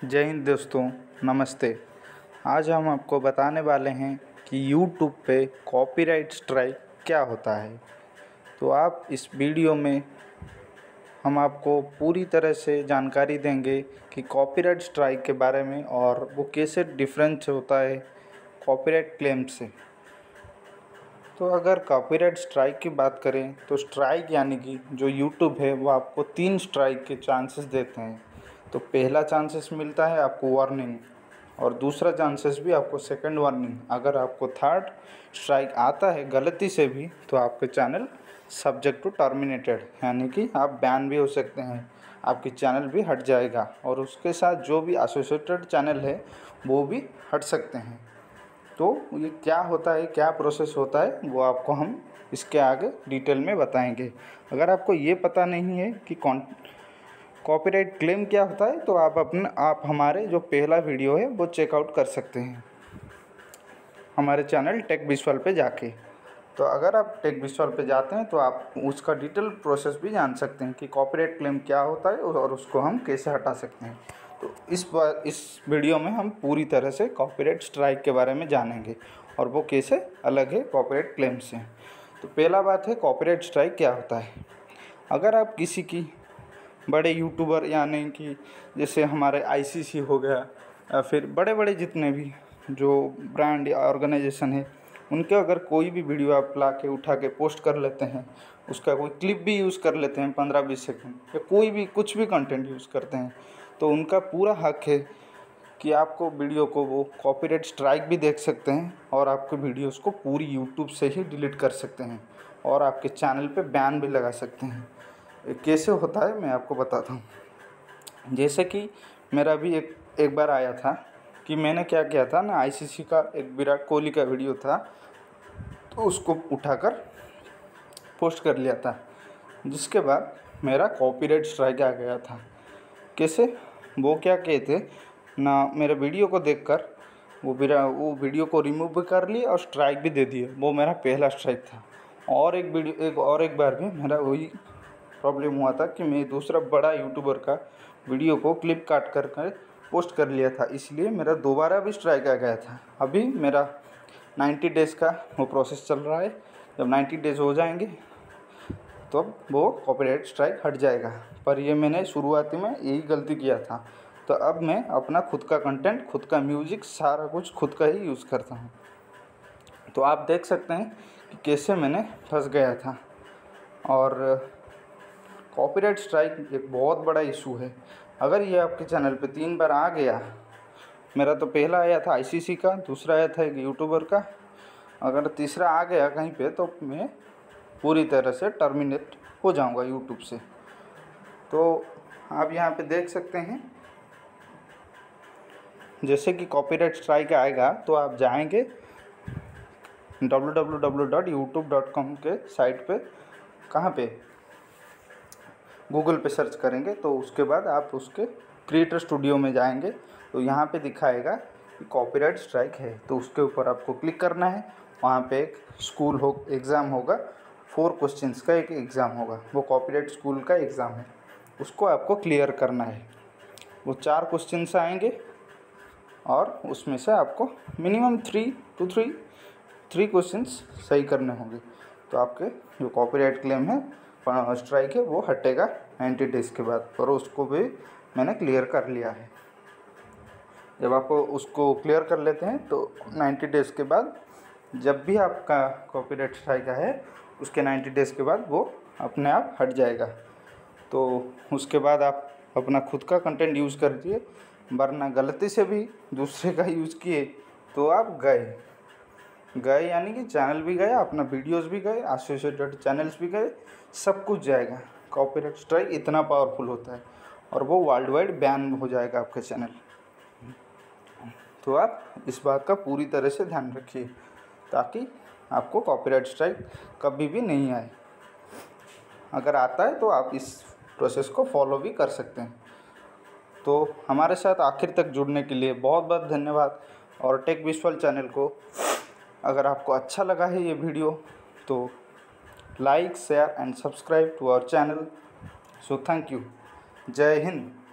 जय हिंद दोस्तों, नमस्ते। आज हम आपको बताने वाले हैं कि यूट्यूब पे कॉपीराइट स्ट्राइक क्या होता है। तो आप इस वीडियो में हम आपको पूरी तरह से जानकारी देंगे कि कॉपीराइट स्ट्राइक के बारे में और वो कैसे डिफरेंस होता है कॉपीराइट क्लेम से। तो अगर कॉपीराइट स्ट्राइक की बात करें तो स्ट्राइक यानी कि जो यूट्यूब है वो आपको 3 स्ट्राइक के चांसेस देते हैं। तो पहला चांसेस मिलता है आपको वार्निंग, और दूसरा चांसेस भी आपको सेकंड वार्निंग। अगर आपको थर्ड स्ट्राइक आता है गलती से भी तो आपके चैनल सब्जेक्ट टू टर्मिनेटेड, यानी कि आप बैन भी हो सकते हैं, आपकी चैनल भी हट जाएगा और उसके साथ जो भी एसोसिएटेड चैनल है वो भी हट सकते हैं। तो ये क्या होता है, क्या प्रोसेस होता है, वो आपको हम इसके आगे डिटेल में बताएंगे। अगर आपको ये पता नहीं है कि कॉपीराइट क्लेम क्या होता है तो आप हमारे जो पहला वीडियो है वो चेकआउट कर सकते हैं हमारे चैनल टेक विजुअल पे जाके। तो अगर आप टेक विजुअल पे जाते हैं तो आप उसका डिटेल प्रोसेस भी जान सकते हैं कि कॉपीराइट क्लेम क्या होता है और उसको हम कैसे हटा सकते हैं। तो इस वीडियो में हम पूरी तरह से कॉपीराइट स्ट्राइक के बारे में जानेंगे और वो कैसे अलग है कॉपीराइट क्लेम से। तो पहला बात है कॉपीराइट स्ट्राइक क्या होता है। अगर आप किसी की बड़े यूट्यूबर, यानी कि जैसे हमारे आईसीसी हो गया या फिर बड़े बड़े जितने भी जो ब्रांड या ऑर्गेनाइजेशन है, उनके अगर कोई भी वीडियो आप ला के उठा के पोस्ट कर लेते हैं, उसका कोई क्लिप भी यूज़ कर लेते हैं 15-20 सेकंड, या कोई भी कुछ भी कंटेंट यूज़ करते हैं, तो उनका पूरा हक है कि आपको वीडियो को वो कॉपीराइट स्ट्राइक भी देख सकते हैं और आपके वीडियोज़ को पूरी यूट्यूब से ही डिलीट कर सकते हैं और आपके चैनल पे बैन भी लगा सकते हैं। कैसे होता है मैं आपको बताता हूँ। जैसे कि मेरा भी एक बार आया था कि मैंने क्या किया था ना, आईसीसी का एक विराट कोहली का वीडियो था तो उसको उठाकर पोस्ट कर लिया था, जिसके बाद मेरा कॉपीराइट स्ट्राइक आ गया था। कैसे, वो क्या कहते ना, मेरे वीडियो को देखकर वो वीडियो को रिमूव भी कर लिए और स्ट्राइक भी दे दिए। वो मेरा पहला स्ट्राइक था। और एक बार भी मेरा वही प्रॉब्लम हुआ था कि मैं दूसरा बड़ा यूट्यूबर का वीडियो को क्लिप काट कर पोस्ट कर लिया था, इसलिए मेरा दोबारा भी स्ट्राइक आ गया था। अभी मेरा 90 डेज़ का वो प्रोसेस चल रहा है। जब 90 डेज़ हो जाएंगे तो अब वो कॉपीराइट स्ट्राइक हट जाएगा। पर ये मैंने शुरुआती में यही गलती किया था, तो अब मैं अपना खुद का कंटेंट, खुद का म्यूज़िक, सारा कुछ खुद का ही यूज़ करता हूँ। तो आप देख सकते हैं कि कैसे मैंने फंस गया था। और कॉपीराइट स्ट्राइक एक बहुत बड़ा इशू है। अगर ये आपके चैनल पे 3 बार आ गया, मेरा तो पहला आया था आईसीसी का, दूसरा आया था एक यूट्यूबर का, अगर तीसरा आ गया कहीं पे तो मैं पूरी तरह से टर्मिनेट हो जाऊंगा यूट्यूब से। तो आप यहाँ पे देख सकते हैं, जैसे कि कॉपीराइट स्ट्राइक आएगा तो आप जाएंगे www.youtube.com के साइट पे, कहाँ पे, गूगल पे सर्च करेंगे तो उसके बाद आप उसके क्रिएटर स्टूडियो में जाएंगे तो यहाँ पे दिखाएगा कि कॉपीराइट स्ट्राइक है। तो उसके ऊपर आपको क्लिक करना है। वहाँ पे एक एग्ज़ाम होगा, 4 क्वेश्चंस का एक एग्ज़ाम होगा, वो कॉपीराइट स्कूल का एग्ज़ाम है, उसको आपको क्लियर करना है। वो 4 क्वेश्चंस आएंगे और उसमें से आपको मिनिमम 3 क्वेश्चंस सही करने होंगे, तो आपके जो कॉपीराइट क्लेम है, स्ट्राइक है, वो हटेगा 90 डेज़ के बाद। और उसको भी मैंने क्लियर कर लिया है। जब आप उसको क्लियर कर लेते हैं तो 90 डेज़ के बाद जब भी आपका कॉपीराइट स्ट्राइक है, उसके 90 डेज़ के बाद वो अपने आप हट जाएगा। तो उसके बाद आप अपना खुद का कंटेंट यूज़ करिए, वरना गलती से भी दूसरे का यूज़ किए तो आप गए, यानी कि चैनल भी गया, अपना वीडियोस भी गए, एसोसिएटेड चैनल्स भी गए, सब कुछ जाएगा। कॉपीराइट स्ट्राइक इतना पावरफुल होता है और वो वर्ल्ड वाइड बैन हो जाएगा आपका चैनल। तो आप इस बात का पूरी तरह से ध्यान रखिए ताकि आपको कॉपीराइट स्ट्राइक कभी भी नहीं आए। अगर आता है तो आप इस प्रोसेस को फॉलो भी कर सकते हैं। तो हमारे साथ आखिर तक जुड़ने के लिए बहुत बहुत धन्यवाद। और टेक विजुअल चैनल को अगर आपको अच्छा लगा है ये वीडियो तो like, share and subscribe to our channel. So thank you. जय हिंद।